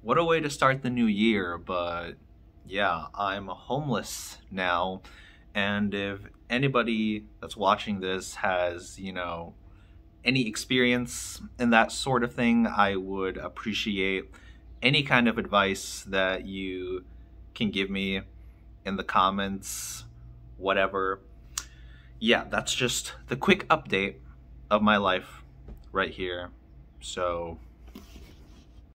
What a way to start the new year, but yeah, I'm homeless now. And if anybody that's watching this has, any experience in that sort of thing, I would appreciate any kind of advice that you can give me in the comments, whatever. Yeah, that's just the quick update of my life right here. So,